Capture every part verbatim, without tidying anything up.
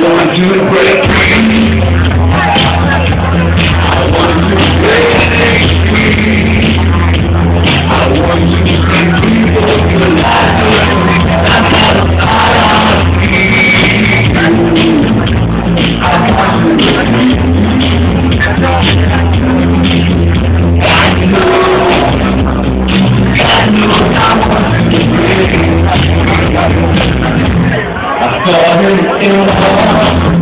want you to break free. I want you to break free. I want you to bring people to life. That's how I want to be. I want you to I know, I know I want you to break. I saw him in the heart.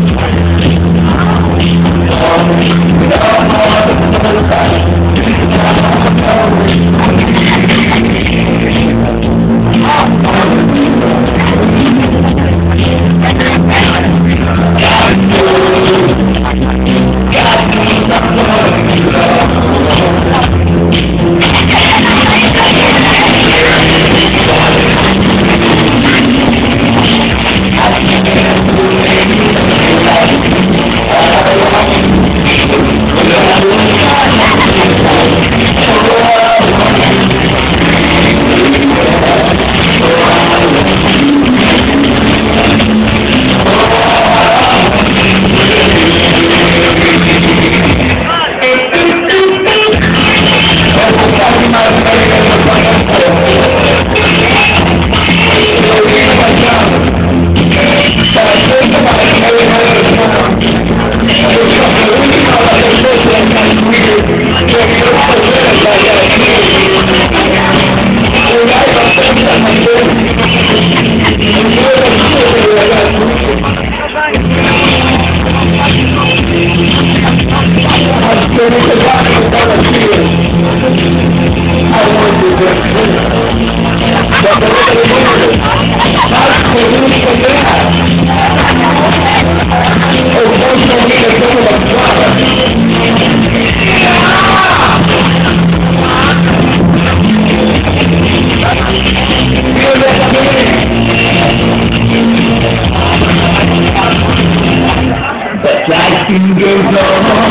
Life can go on.